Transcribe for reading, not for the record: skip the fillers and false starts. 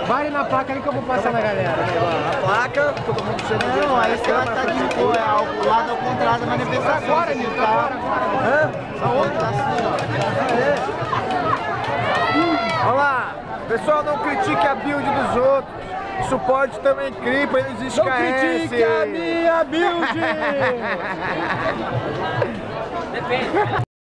Vai na placa ali que eu vou passar na galera. A placa, todo mundo chega. Não, aí você vai estar de boa, é ao lado ao contrário da manifestação. Agora, Nil, tá agora. Hã? Aonde? Tá assim, ó. Olha lá, pessoal, não critique a build dos outros. Suporte também cripa, eles Não escarecem. critique a minha build! Depende.